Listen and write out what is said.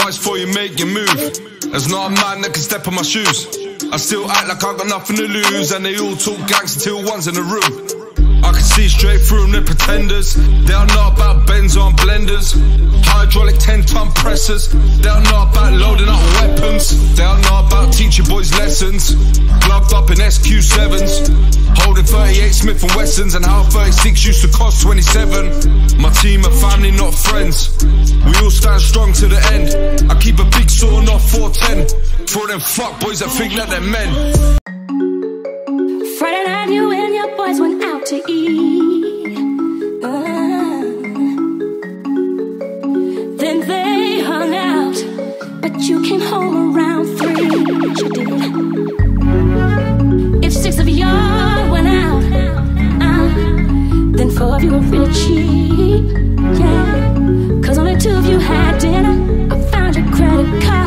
twice before you make your move. There's not a man that can step on my shoes. I still act like I got nothing to lose, and they all talk gangs until one's in the room. I can see straight through them, they're pretenders. They are not about Benz on blenders, hydraulic 10-ton pressers. They are not about loading up weapons. They are not about teaching boys lessons. Gloved up in SQ7s, holding 38 Smith & Wessons, and how 36 used to cost 27. My team are family, not friends. We all stand strong to the end. I keep a big saw, not 410, for them fuck boys that think that they're men. Friday night you and your boys went out to eat. Then they hung out, but you came home around 3. Yes, you did. If 6 of y'all went out, then 4 of you were really cheap. Yeah, 'cause only 2 of you had dinner. I found your credit card.